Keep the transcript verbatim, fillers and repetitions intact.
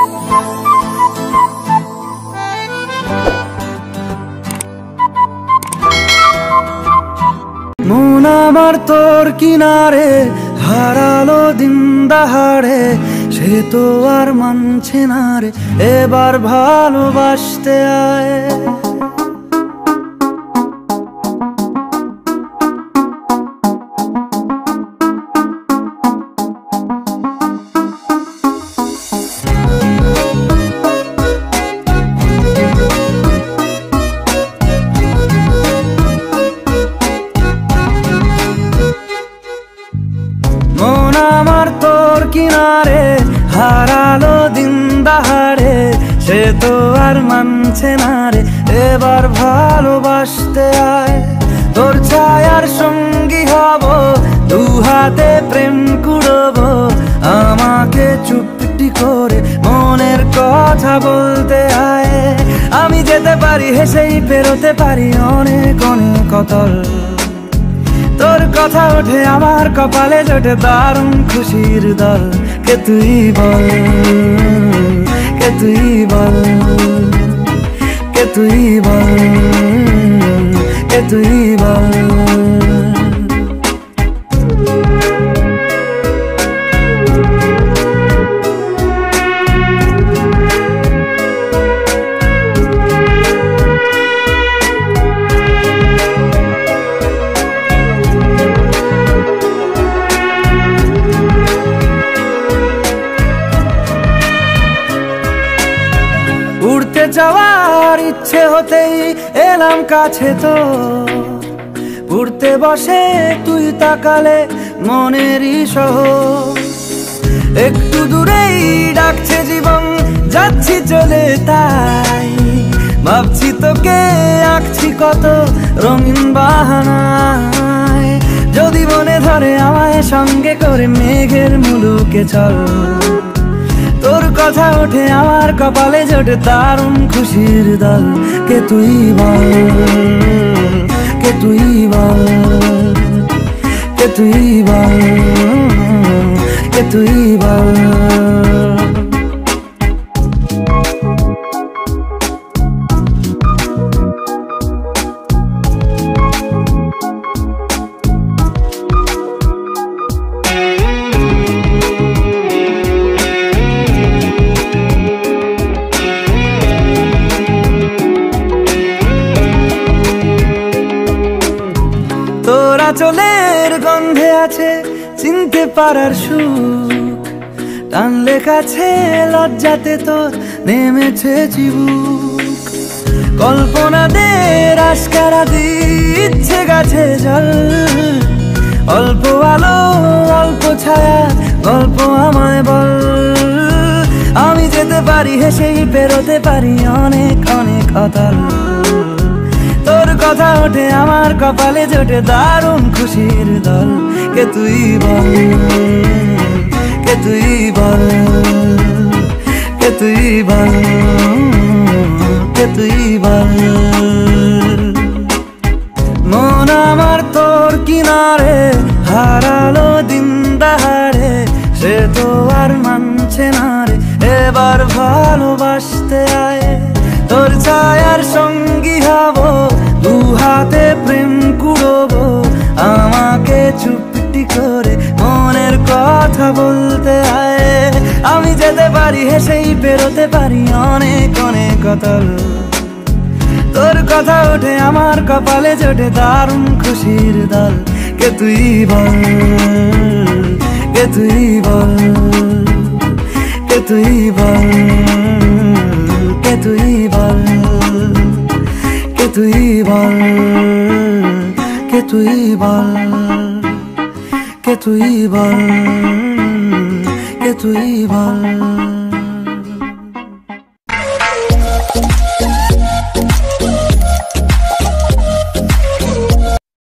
মন আমার তোর কিনারে হারালো দিন দাহাড়ে, সে তো আর মানছে না রে এবার ভালোবাসতে আয়। মন আমার তোর কিনারে হারালো দিন দাহাড়ে, সে তো আর মানছে না রে এবার ভালোবাসতে আয়। তোর ছায়ার সঙ্গী হব, দু হাতে প্রেম কুড়বো, আমাকে চুপটি করে মনের কথা বলতে আয়। আমি যেতে পারি হেসেই পেরোতে পারি অনেক অনেক অতল, তোর কথা ওঠে আমার কপালে জোটে দারুণ খুশির দল। কে তুই বল, কে তুই বল, কে তুই বল, কে তুই বল। উড়তে যাওয়ার ইচ্ছে হতেই এলাম কাছে তো, উড়তে বসে তুই তাকালে মনেরই শহর। একটু দূরেই ডাকছে জীবন, যাচ্ছি চলে তাই ভাবছি তোকে আঁকছি কত রঙিন বাহানায়। যদি মনে ধরে আমায় সঙ্গে করে মেঘের মুলুকে চল, তোর কথা ওঠে আমার কপালে জোটে দারুণ খুশির দল। কে তুই বল, কে তুই বল, কে তুই বল, কে তুই বল। তোরা চলের গন্ধে আছে চিনতে পারার সুখ, টানলে কাছে লজ্জাতে তোর নেমেছে চিবুক। কল্পনাদের আশকারা দিচ্ছে গাছে জল, অল্প আলো অল্প ছায়া গল্প আমায় বল। আমি যেতে পারি হেসেই পেরোতে পারি অনেক অনেক অতল, তোর কথা ওঠে আমার কপালে জোটে দারুণ খুশির দল। কে তুই বল, কে তুই বল, কে তুই বল, কে তুই বল। মন আমার তোর কিনারে হারালো দিন দাহাড়ে, সে তো আর মানছে না রে এবার ভালোবাসতে আয়। তোর ছায়ার সঙ্গী হব, দু হাতে প্রেম কুড়বো, আমাকে চুপটি করে মনের কথা বলতে আয়। আমি যেতে পারি হেসেই পেরোতে পারি অনেক অনেক অতল, তোর কথা ওঠে আমার কপালে জোটে দারুণ খুশির দল। কে তুই বল, কে তুই বল, কে তুই বল, কে তুই বল, কে তুই বল, কে তুই বল, কে তুই বল, কে তুই বল।